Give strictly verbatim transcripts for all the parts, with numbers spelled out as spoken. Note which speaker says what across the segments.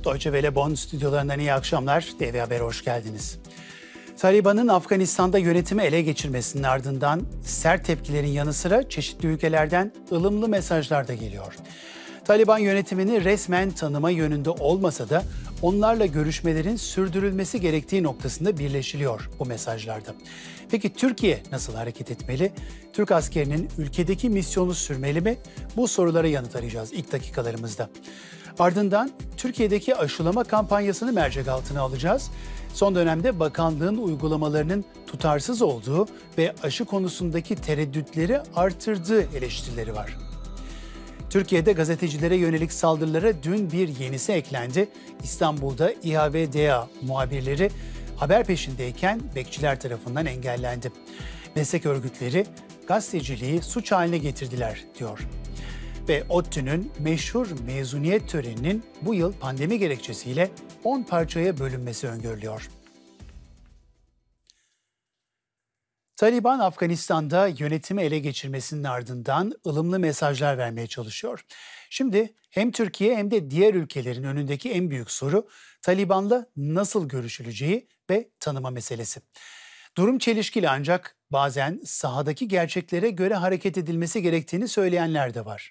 Speaker 1: Deutsche Welle Bonn stüdyolarından iyi akşamlar. D V Haber'e hoş geldiniz. Taliban'ın Afganistan'da yönetimi ele geçirmesinin ardından sert tepkilerin yanı sıra çeşitli ülkelerden ılımlı mesajlar da geliyor. Taliban yönetimini resmen tanıma yönünde olmasa da onlarla görüşmelerin sürdürülmesi gerektiği noktasında birleşiliyor bu mesajlarda. Peki Türkiye nasıl hareket etmeli? Türk askerinin ülkedeki misyonu sürmeli mi? Bu sorulara yanıt arayacağız ilk dakikalarımızda. Ardından Türkiye'deki aşılama kampanyasını mercek altına alacağız. Son dönemde bakanlığın uygulamalarının tutarsız olduğu ve aşı konusundaki tereddütleri artırdığı eleştirileri var. Türkiye'de gazetecilere yönelik saldırılara dün bir yenisi eklendi. İstanbul'da İ H V D A muhabirleri haber peşindeyken bekçiler tarafından engellendi. Meslek örgütleri gazeteciliği suç haline getirdiler diyor. Ve ODTÜ'nün meşhur mezuniyet töreninin bu yıl pandemi gerekçesiyle on parçaya bölünmesi öngörülüyor. Taliban Afganistan'da yönetimi ele geçirmesinin ardından ılımlı mesajlar vermeye çalışıyor. Şimdi hem Türkiye hem de diğer ülkelerin önündeki en büyük soru Taliban'la nasıl görüşüleceği ve tanıma meselesi. Durum çelişkili ancak bazen sahadaki gerçeklere göre hareket edilmesi gerektiğini söyleyenler de var.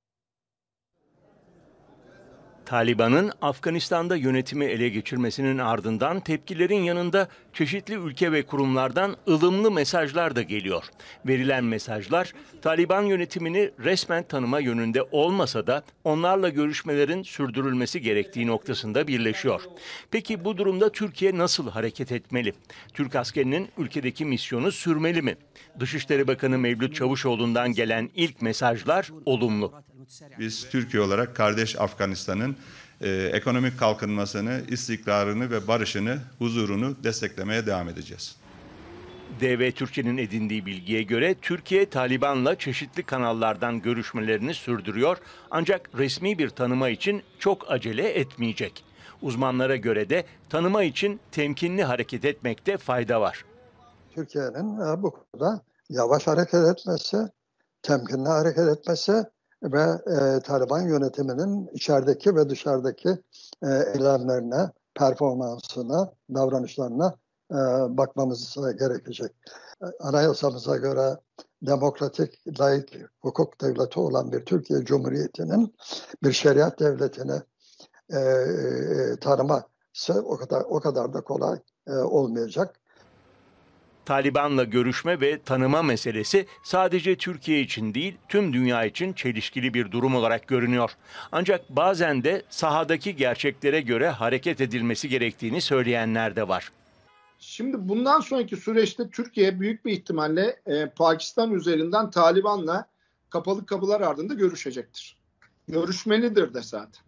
Speaker 2: Taliban'ın Afganistan'da yönetimi ele geçirmesinin ardından tepkilerin yanında çeşitli ülke ve kurumlardan ılımlı mesajlar da geliyor. Verilen mesajlar Taliban yönetimini resmen tanıma yönünde olmasa da onlarla görüşmelerin sürdürülmesi gerektiği noktasında birleşiyor. Peki bu durumda Türkiye nasıl hareket etmeli? Türk askerinin ülkedeki misyonu sürmeli mi? Dışişleri Bakanı Mevlüt Çavuşoğlu'ndan gelen ilk mesajlar olumlu.
Speaker 3: Biz Türkiye olarak kardeş Afganistan'ın e, ekonomik kalkınmasını, istikrarını ve barışını, huzurunu desteklemeye devam edeceğiz.
Speaker 2: D V Türkçe'nin edindiği bilgiye göre Türkiye Taliban'la çeşitli kanallardan görüşmelerini sürdürüyor ancak resmi bir tanıma için çok acele etmeyecek. Uzmanlara göre de tanıma için temkinli hareket etmekte fayda var.
Speaker 4: Türkiye'nin bu konuda yavaş hareket etmesi, temkinli hareket etmesi ve e, Taliban yönetiminin içerideki ve dışarıdaki e, eylemlerine, performansına, davranışlarına e, bakmamız gerekecek. Anayasamıza göre demokratik, layık, hukuk devleti olan bir Türkiye Cumhuriyeti'nin bir şeriat devletini e, e, tanıması o kadar o kadar da kolay e, olmayacak.
Speaker 2: Taliban'la görüşme ve tanıma meselesi sadece Türkiye için değil, tüm dünya için çelişkili bir durum olarak görünüyor. Ancak bazen de sahadaki gerçeklere göre hareket edilmesi gerektiğini söyleyenler de var.
Speaker 5: Şimdi bundan sonraki süreçte Türkiye büyük bir ihtimalle e, Pakistan üzerinden Taliban'la kapalı kapılar ardında görüşecektir. Görüşmelidir de zaten.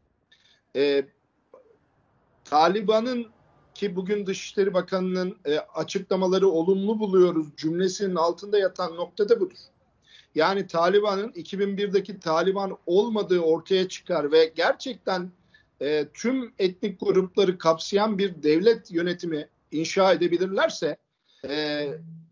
Speaker 5: E, Taliban'ın ki bugün Dışişleri Bakanı'nın e, açıklamaları olumlu buluyoruz cümlesinin altında yatan nokta da budur. Yani Taliban'ın iki bin birdeki Taliban olmadığı ortaya çıkar ve gerçekten e, tüm etnik grupları kapsayan bir devlet yönetimi inşa edebilirlerse e,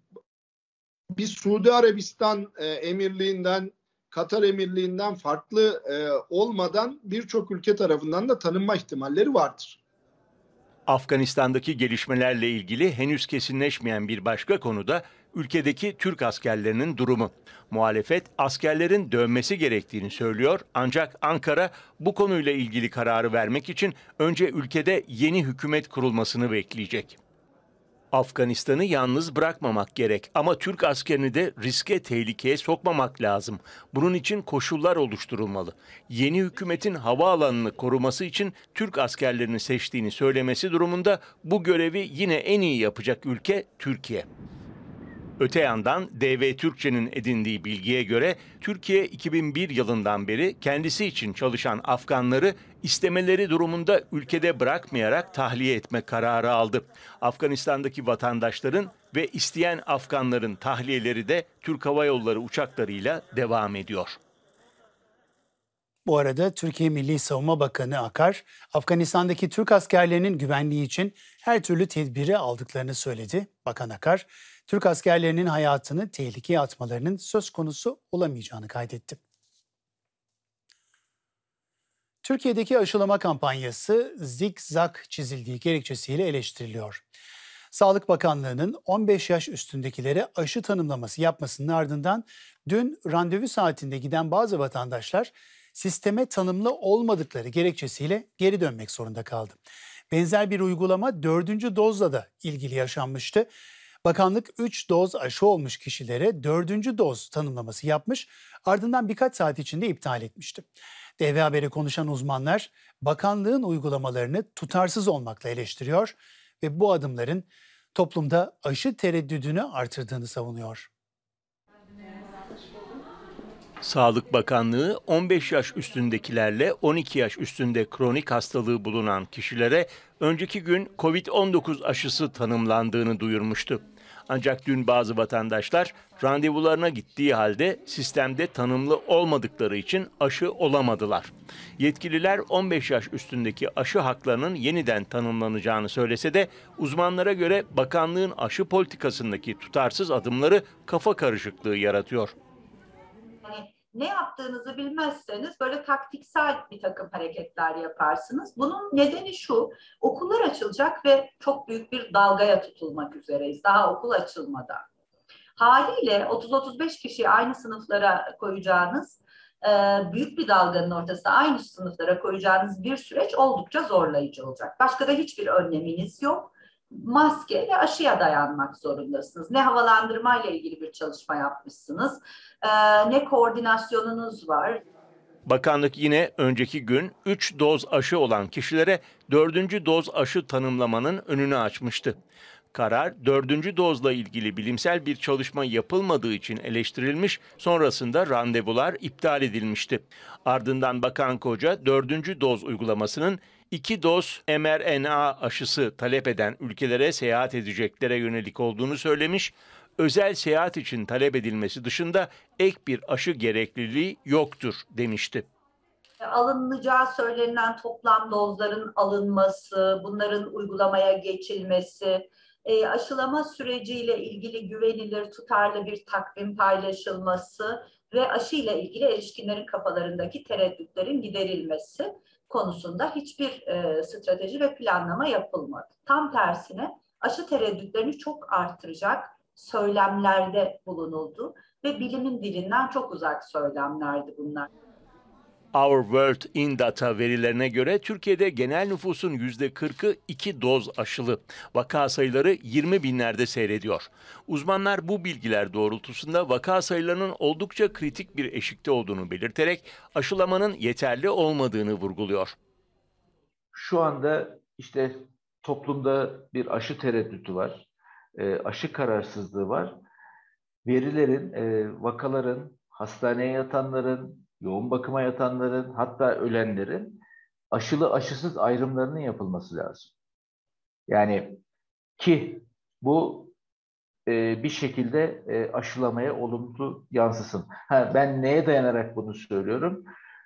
Speaker 5: bir Suudi Arabistan e, emirliğinden, Katar emirliğinden farklı e, olmadan birçok ülke tarafından da tanınma ihtimalleri vardır.
Speaker 2: Afganistan'daki gelişmelerle ilgili henüz kesinleşmeyen bir başka konu da ülkedeki Türk askerlerinin durumu. Muhalefet askerlerin dönmesi gerektiğini söylüyor ancak Ankara bu konuyla ilgili kararı vermek için önce ülkede yeni hükümet kurulmasını bekleyecek. Afganistan'ı yalnız bırakmamak gerek ama Türk askerini de riske, tehlikeye sokmamak lazım. Bunun için koşullar oluşturulmalı. Yeni hükümetin havaalanını koruması için Türk askerlerini seçtiğini söylemesi durumunda bu görevi yine en iyi yapacak ülke Türkiye. Öte yandan D V Türkçe'nin edindiği bilgiye göre Türkiye iki bin bir yılından beri kendisi için çalışan Afganları istemeleri durumunda ülkede bırakmayarak tahliye etme kararı aldı. Afganistan'daki vatandaşların ve isteyen Afganların tahliyeleri de Türk Hava Yolları uçaklarıyla devam ediyor.
Speaker 1: Bu arada Türkiye Milli Savunma Bakanı Akar, Afganistan'daki Türk askerlerinin güvenliği için her türlü tedbiri aldıklarını söyledi. Bakan Akar, Türk askerlerinin hayatını tehlikeye atmalarının söz konusu olamayacağını kaydetti. Türkiye'deki aşılama kampanyası zikzak çizildiği gerekçesiyle eleştiriliyor. Sağlık Bakanlığı'nın on beş yaş üstündekilere aşı tanımlaması yapmasının ardından dün randevu saatinde giden bazı vatandaşlar sisteme tanımlı olmadıkları gerekçesiyle geri dönmek zorunda kaldı. Benzer bir uygulama dördüncü dozla da ilgili yaşanmıştı. Bakanlık üç doz aşı olmuş kişilere dördüncü doz tanımlaması yapmış, ardından birkaç saat içinde iptal etmişti. T V Haber'e konuşan uzmanlar bakanlığın uygulamalarını tutarsız olmakla eleştiriyor ve bu adımların toplumda aşı tereddüdünü artırdığını savunuyor.
Speaker 2: Sağlık Bakanlığı on beş yaş üstündekilerle on iki yaş üstünde kronik hastalığı bulunan kişilere önceki gün kovid on dokuz aşısı tanımlandığını duyurmuştu. Ancak dün bazı vatandaşlar randevularına gittiği halde sistemde tanımlı olmadıkları için aşı olamadılar. Yetkililer on beş yaş üstündeki aşı haklarının yeniden tanımlanacağını söylese de uzmanlara göre bakanlığın aşı politikasındaki tutarsız adımları kafa karışıklığı yaratıyor.
Speaker 6: Hani ne yaptığınızı bilmezseniz böyle taktiksel bir takım hareketler yaparsınız. Bunun nedeni şu, okullar açılacak ve çok büyük bir dalgaya tutulmak üzereyiz. Daha okul açılmadan. Haliyle otuz otuz beş kişiyi aynı sınıflara koyacağınız, büyük bir dalganın ortasında aynı sınıflara koyacağınız bir süreç oldukça zorlayıcı olacak. Başka da hiçbir önleminiz yok. Maske ve aşıya dayanmak zorundasınız. Ne havalandırmayla ilgili bir çalışma yapmışsınız, ne koordinasyonunuz var.
Speaker 2: Bakanlık yine önceki gün üç doz aşı olan kişilere dördüncü doz aşı tanımlamanın önünü açmıştı. Karar dördüncü dozla ilgili bilimsel bir çalışma yapılmadığı için eleştirilmiş, sonrasında randevular iptal edilmişti. Ardından Bakan Koca dördüncü doz uygulamasının iki doz M R N A aşısı talep eden ülkelere seyahat edeceklere yönelik olduğunu söylemiş, özel seyahat için talep edilmesi dışında ek bir aşı gerekliliği yoktur demişti.
Speaker 6: Alınacağı söylenen toplam dozların alınması, bunların uygulamaya geçilmesi, e, aşılama süreciyle ilgili güvenilir, tutarlı bir takvim paylaşılması ve aşıyla ilgili erişkinlerin kafalarındaki tereddütlerin giderilmesi konusunda hiçbir e, strateji ve planlama yapılmadı. Tam tersine aşı tereddütlerini çok artıracak söylemlerde bulunuldu ve bilimin dilinden çok uzak söylemlerdi bunlar.
Speaker 2: Our World in Data verilerine göre Türkiye'de genel nüfusun yüzde kırkı iki doz aşılı. Vaka sayıları yirmi binlerde seyrediyor. Uzmanlar bu bilgiler doğrultusunda vaka sayılarının oldukça kritik bir eşikte olduğunu belirterek aşılamanın yeterli olmadığını vurguluyor.
Speaker 7: Şu anda işte toplumda bir aşı tereddütü var, e, aşı kararsızlığı var. Verilerin, e, vakaların, hastaneye yatanların, yoğun bakıma yatanların, hatta ölenlerin aşılı aşısız ayrımlarının yapılması lazım. Yani ki bu e, bir şekilde e, aşılamaya olumlu yansısın. Ha, ben neye dayanarak bunu söylüyorum?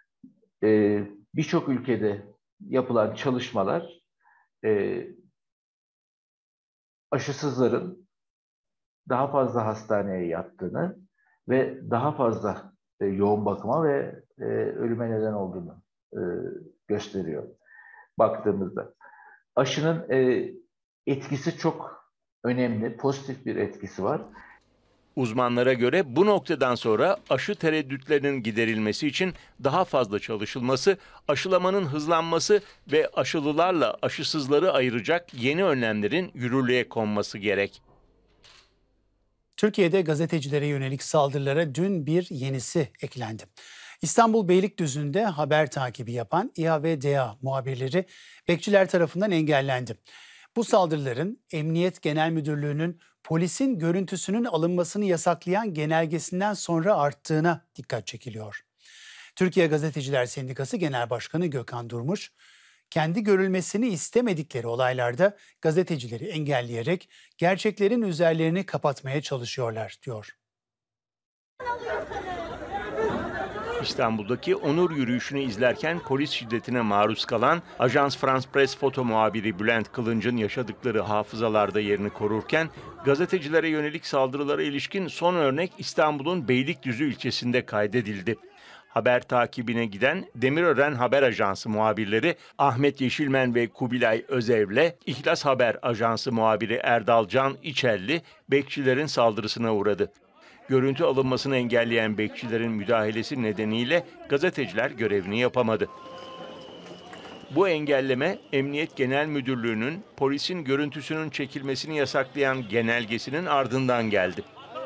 Speaker 7: E, Birçok ülkede yapılan çalışmalar e, aşısızların daha fazla hastaneye yattığını ve daha fazla e, yoğun bakıma ve e, ölüme neden olduğunu e, gösteriyor baktığımızda. Aşının e, etkisi çok önemli, pozitif bir etkisi var.
Speaker 2: Uzmanlara göre bu noktadan sonra aşı tereddütlerinin giderilmesi için daha fazla çalışılması, aşılamanın hızlanması ve aşılılarla aşısızları ayıracak yeni önlemlerin yürürlüğe konması gerek.
Speaker 1: Türkiye'de gazetecilere yönelik saldırılara dün bir yenisi eklendi. İstanbul Beylikdüzü'nde haber takibi yapan İ A V D A muhabirleri bekçiler tarafından engellendi. Bu saldırıların Emniyet Genel Müdürlüğü'nün polisin görüntüsünün alınmasını yasaklayan genelgesinden sonra arttığına dikkat çekiliyor. Türkiye Gazeteciler Sendikası Genel Başkanı Gökhan Durmuş, kendi görülmesini istemedikleri olaylarda gazetecileri engelleyerek gerçeklerin üzerlerini kapatmaya çalışıyorlar, diyor.
Speaker 2: İstanbul'daki onur yürüyüşünü izlerken polis şiddetine maruz kalan Ajans France Presse foto muhabiri Bülent Kılınç'ın yaşadıkları hafızalarda yerini korurken gazetecilere yönelik saldırılara ilişkin son örnek İstanbul'un Beylikdüzü ilçesinde kaydedildi. Haber takibine giden Demirören Haber Ajansı muhabirleri Ahmet Yeşilmen ve Kubilay Özev'le İhlas Haber Ajansı muhabiri Erdal Can İçelli bekçilerin saldırısına uğradı. Görüntü alınmasını engelleyen bekçilerin müdahalesi nedeniyle gazeteciler görevini yapamadı. Bu engelleme, Emniyet Genel Müdürlüğü'nün polisin görüntüsünün çekilmesini yasaklayan genelgesinin ardından geldi.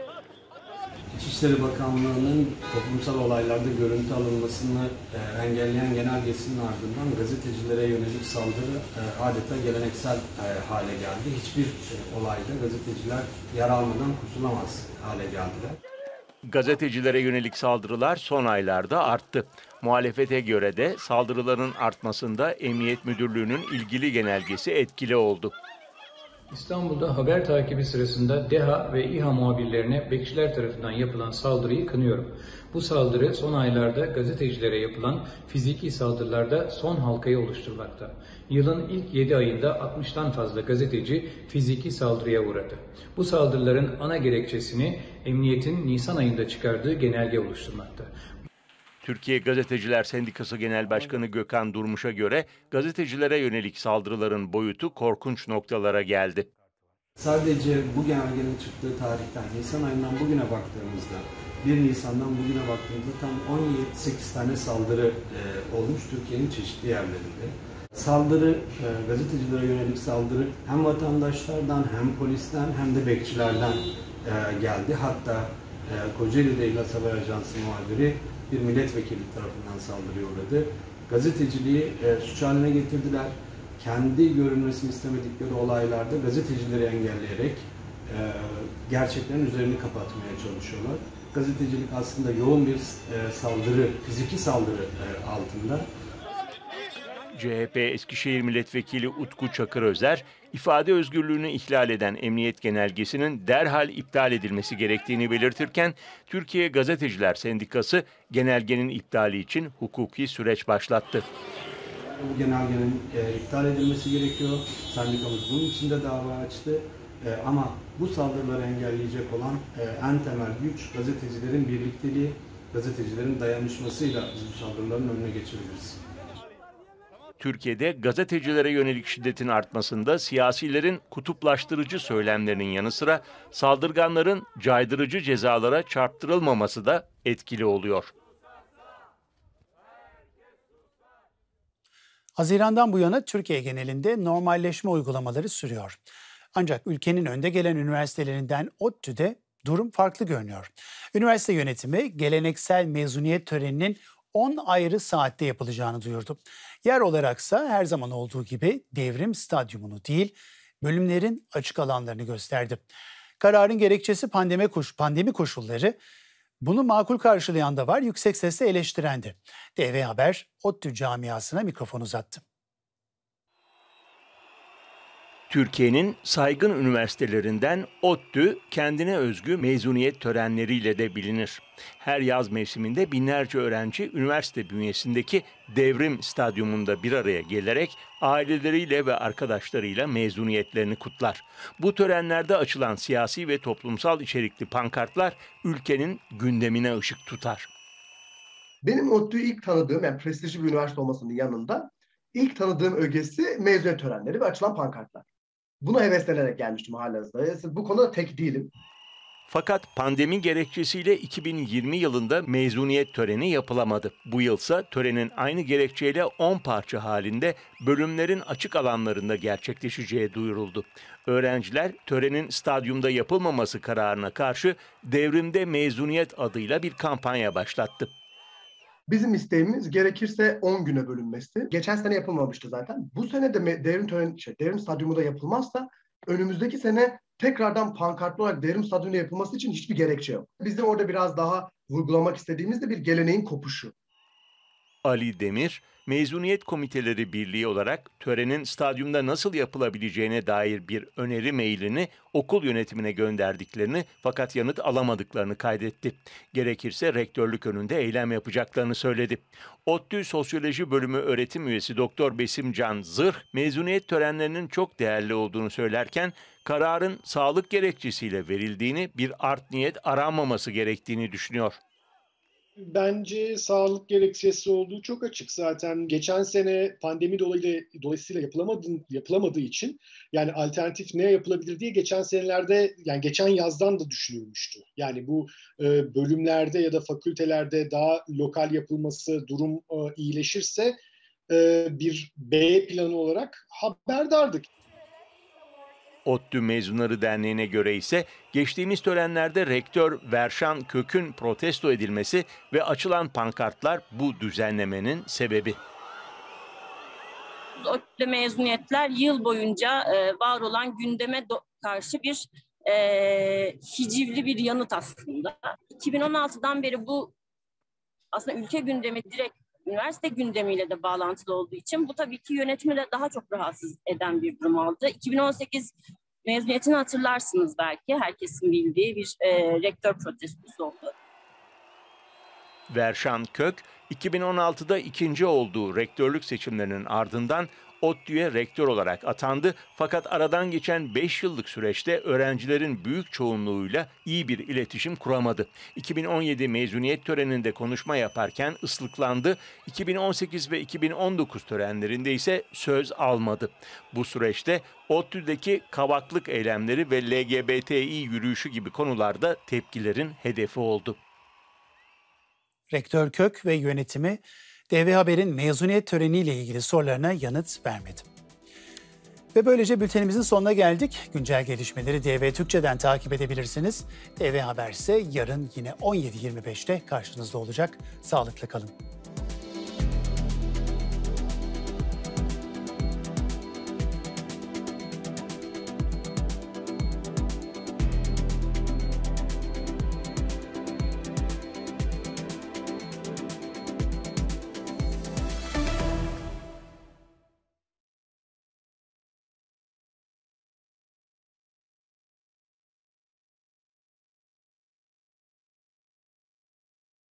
Speaker 8: İçişleri Bakanlığı'nın toplumsal olaylarda görüntü alınmasını e, engelleyen genelgesinin ardından gazetecilere yönelik saldırı e, adeta geleneksel e, hale geldi. Hiçbir e, olayda gazeteciler yer almadan kurtulamaz hale geldiler.
Speaker 2: Gazetecilere yönelik saldırılar son aylarda arttı. Muhalefete göre de saldırıların artmasında Emniyet Müdürlüğü'nün ilgili genelgesi etkili oldu.
Speaker 9: İstanbul'da haber takibi sırasında DEHA ve İHA muhabirlerine bekçiler tarafından yapılan saldırıyı kınıyorum. Bu saldırı son aylarda gazetecilere yapılan fiziki saldırılarda son halkayı oluşturmakta. Yılın ilk yedi ayında altmıştan fazla gazeteci fiziki saldırıya uğradı. Bu saldırıların ana gerekçesini emniyetin Nisan ayında çıkardığı genelge oluşturmakta.
Speaker 2: Türkiye Gazeteciler Sendikası Genel Başkanı Gökhan Durmuş'a göre gazetecilere yönelik saldırıların boyutu korkunç noktalara geldi.
Speaker 8: Sadece bu genelgenin çıktığı tarihten, Nisan ayından bugüne baktığımızda, bir Nisan'dan bugüne baktığımızda tam on yedi sekiz tane saldırı e, olmuş Türkiye'nin çeşitli yerlerinde. Saldırı, e, gazetecilere yönelik saldırı hem vatandaşlardan hem polisten hem de bekçilerden e, geldi. Hatta e, Kocaeli'de İhlas Haber Ajansı muhabiri bir milletvekili tarafından saldırıya uğradı. Gazeteciliği e, suç haline getirdiler. Kendi görünmesini istemedikleri olaylarda gazetecileri engelleyerek e, gerçeklerin üzerini kapatmaya çalışıyorlar. Gazetecilik aslında yoğun bir e, saldırı, fiziki saldırı e, altında.
Speaker 2: C H P Eskişehir Milletvekili Utku Çakırözer, ifade özgürlüğünü ihlal eden emniyet genelgesinin derhal iptal edilmesi gerektiğini belirtirken, Türkiye Gazeteciler Sendikası genelgenin iptali için hukuki süreç başlattı.
Speaker 8: Bu genelgenin e, iptal edilmesi gerekiyor. Sendikamız bunun için de dava açtı. E, ama bu saldırıları engelleyecek olan e, en temel güç gazetecilerin birlikteliği, gazetecilerin dayanışmasıyla biz bu saldırıların önüne geçebiliriz.
Speaker 2: Türkiye'de gazetecilere yönelik şiddetin artmasında siyasilerin kutuplaştırıcı söylemlerinin yanı sıra saldırganların caydırıcı cezalara çarptırılmaması da etkili oluyor.
Speaker 1: Haziran'dan bu yana Türkiye genelinde normalleşme uygulamaları sürüyor. Ancak ülkenin önde gelen üniversitelerinden ODTÜ'de durum farklı görünüyor. Üniversite yönetimi geleneksel mezuniyet töreninin on ayrı saatte yapılacağını duyurdu. Yer olaraksa her zaman olduğu gibi Devrim Stadyumunu değil, bölümlerin açık alanlarını gösterdi. Kararın gerekçesi pandemi, koş, pandemi koşulları. Bunu makul karşılayan da var, yüksek sesle eleştiren de. D V Haber, ODTÜ camiasına mikrofon uzattı.
Speaker 2: Türkiye'nin saygın üniversitelerinden ODTÜ kendine özgü mezuniyet törenleriyle de bilinir. Her yaz mevsiminde binlerce öğrenci üniversite bünyesindeki Devrim Stadyumunda bir araya gelerek aileleriyle ve arkadaşlarıyla mezuniyetlerini kutlar. Bu törenlerde açılan siyasi ve toplumsal içerikli pankartlar ülkenin gündemine ışık tutar.
Speaker 10: Benim ODTÜ'yü ilk tanıdığım, yani prestijli bir üniversite olmasının yanında ilk tanıdığım ögesi mezuniyet törenleri ve açılan pankartlar. Buna heveslenerek gelmiştim halihazırda. Bu konuda tek değilim.
Speaker 2: Fakat pandemi gerekçesiyle iki bin yirmi yılında mezuniyet töreni yapılamadı. Bu yılsa törenin aynı gerekçeyle on parça halinde bölümlerin açık alanlarında gerçekleşeceği duyuruldu. Öğrenciler törenin stadyumda yapılmaması kararına karşı Devrimde Mezuniyet adıyla bir kampanya başlattı.
Speaker 10: Bizim isteğimiz gerekirse on güne bölünmesi. Geçen sene yapılmamıştı zaten. Bu sene de devrim töreni, şey, devrim stadyumunda yapılmazsa önümüzdeki sene tekrardan pankartlı olarak devrim stadyumunda yapılması için hiçbir gerekçe yok. Bizim orada biraz daha vurgulamak istediğimiz de bir geleneğin kopuşu.
Speaker 2: Ali Demir, Mezuniyet Komiteleri Birliği olarak törenin stadyumda nasıl yapılabileceğine dair bir öneri mailini okul yönetimine gönderdiklerini fakat yanıt alamadıklarını kaydetti. Gerekirse rektörlük önünde eylem yapacaklarını söyledi. ODTÜ Sosyoloji Bölümü öğretim üyesi Doktor Besimcan Zırh, mezuniyet törenlerinin çok değerli olduğunu söylerken kararın sağlık gerekçesiyle verildiğini, bir art niyet aranmaması gerektiğini düşünüyor.
Speaker 11: Bence sağlık gerekçesi olduğu çok açık zaten. Geçen sene pandemi dolayısıyla, dolayısıyla yapılamadığı, yapılamadığı için yani alternatif ne yapılabilir diye geçen senelerde yani geçen yazdan da düşünülmüştü. Yani bu e, bölümlerde ya da fakültelerde daha lokal yapılması durum e, iyileşirse e, bir B planı olarak haberdardık.
Speaker 2: ODTÜ Mezunları Derneği'ne göre ise geçtiğimiz törenlerde rektör Verşan Kök'ün protesto edilmesi ve açılan pankartlar bu düzenlemenin sebebi.
Speaker 12: ODTÜ mezuniyetler yıl boyunca e, var olan gündeme karşı bir e, hicivli bir yanıt aslında. iki bin on altıdan beri bu aslında ülke gündemi direkt üniversite gündemiyle de bağlantılı olduğu için bu tabii ki yönetimi de daha çok rahatsız eden bir durum oldu. iki bin on sekiz mezuniyetini hatırlarsınız belki. Herkesin bildiği bir e, rektör protestosu oldu.
Speaker 2: Verşan Kök, iki bin on altıda ikinci olduğu rektörlük seçimlerinin ardından ODTÜ'ye rektör olarak atandı. Fakat aradan geçen beş yıllık süreçte öğrencilerin büyük çoğunluğuyla iyi bir iletişim kuramadı. iki bin on yedi mezuniyet töreninde konuşma yaparken ıslıklandı. iki bin on sekiz ve iki bin on dokuz törenlerinde ise söz almadı. Bu süreçte ODTÜ'deki kavaklık eylemleri ve L G B T İ yürüyüşü gibi konularda tepkilerin hedefi oldu.
Speaker 1: Rektör Kök ve yönetimi D V Haber'in mezuniyet töreniyle ilgili sorularına yanıt vermedi. Ve böylece bültenimizin sonuna geldik. Güncel gelişmeleri D V Türkçe'den takip edebilirsiniz. D V Haber ise yarın yine on yedi yirmi beşte karşınızda olacak. Sağlıklı kalın.